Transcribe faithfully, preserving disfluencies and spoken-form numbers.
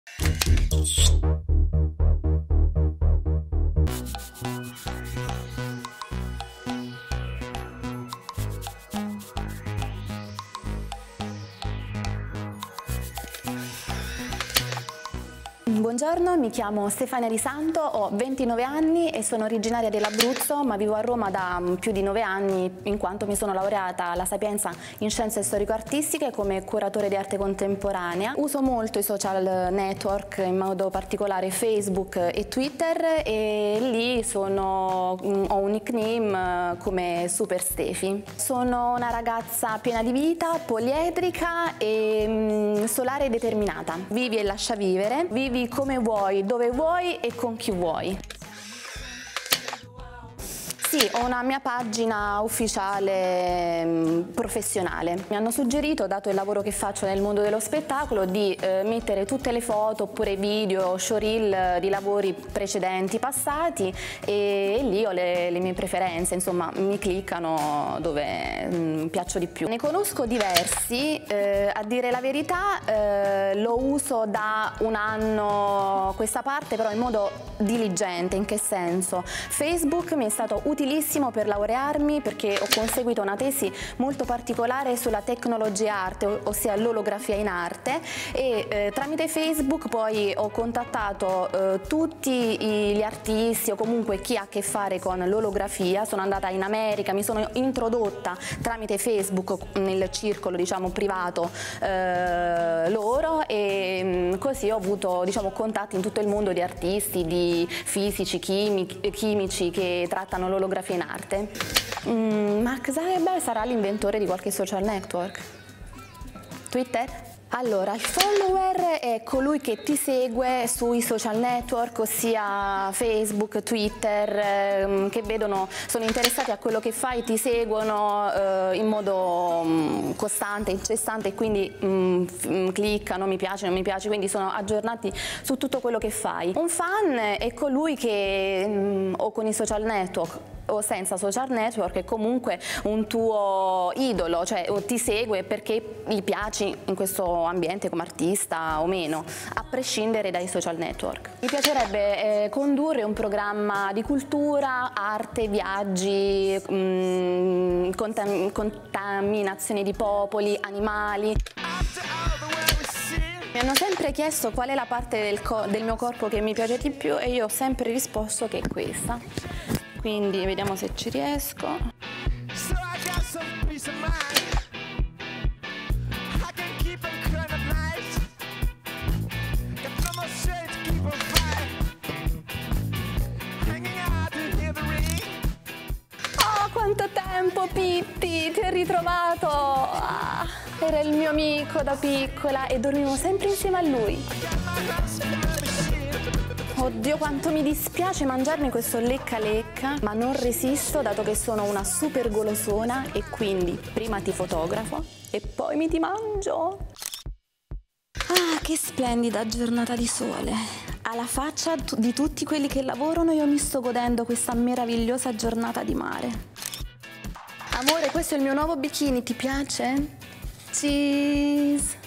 Buongiorno, mi chiamo Stefania Di Santo, ho ventinove anni e sono originaria dell'Abruzzo, ma vivo a Roma da più di nove anni in quanto mi sono laureata alla Sapienza in Scienze Storico-Artistiche come curatore di arte contemporanea. Uso molto i social network, in modo particolare Facebook e Twitter, e lì sono, ho un nickname come Super Stefi. Sono una ragazza piena di vita, poliedrica e mh, solare e determinata. Vivi e lascia vivere, vivi come vuoi, dove vuoi e con chi vuoi. Sì, ho una mia pagina ufficiale mh, professionale. Mi hanno suggerito, dato il lavoro che faccio nel mondo dello spettacolo, di eh, mettere tutte le foto oppure video, showreel di lavori precedenti, passati, e, e lì ho le, le mie preferenze, insomma mi cliccano dove mh, piaccio di più. Ne conosco diversi, eh, a dire la verità eh, lo uso da un anno a questa parte, però in modo diligente. In che senso? Facebook mi è stato utilizzato utilissimo per laurearmi, perché ho conseguito una tesi molto particolare sulla tecnologia arte, ossia l'olografia in arte, e eh, tramite Facebook poi ho contattato eh, tutti gli artisti o comunque chi ha a che fare con l'olografia. Sono andata in America, mi sono introdotta tramite Facebook nel circolo, diciamo, privato eh, loro, e mh, così ho avuto, diciamo, contatti in tutto il mondo di artisti, di fisici, chimici, chimici che trattano l'olografia in arte. Mm, Mark Zuckerberg sarà l'inventore di qualche social network. Twitter? Allora, il follower è colui che ti segue sui social network, ossia Facebook, Twitter, ehm, che vedono, sono interessati a quello che fai, ti seguono eh, in modo mh, costante, incessante, e quindi mh, cliccano, mi piace, non mi piace, quindi sono aggiornati su tutto quello che fai. Un fan è colui che, mh, o con i social network o senza social network, è comunque un tuo idolo, cioè ti segue perché gli piaci in questo ambiente come artista o meno, a prescindere dai social network. Mi piacerebbe eh, condurre un programma di cultura, arte, viaggi, mh, contam contaminazione di popoli, animali. Mi hanno sempre chiesto qual è la parte del, del mio corpo che mi piace di più, e io ho sempre risposto che è questa. Quindi vediamo se ci riesco. Oh, quanto tempo, Pitti, ti ho ritrovato! Ah, era il mio amico da piccola e dormivo sempre insieme a lui. Oddio, quanto mi dispiace mangiarmi questo lecca lecca, ma non resisto, dato che sono una super golosona, e quindi prima ti fotografo e poi mi ti mangio. Ah, che splendida giornata di sole. Alla faccia di tutti quelli che lavorano, io mi sto godendo questa meravigliosa giornata di mare. Amore, questo è il mio nuovo bikini, ti piace? Cheese!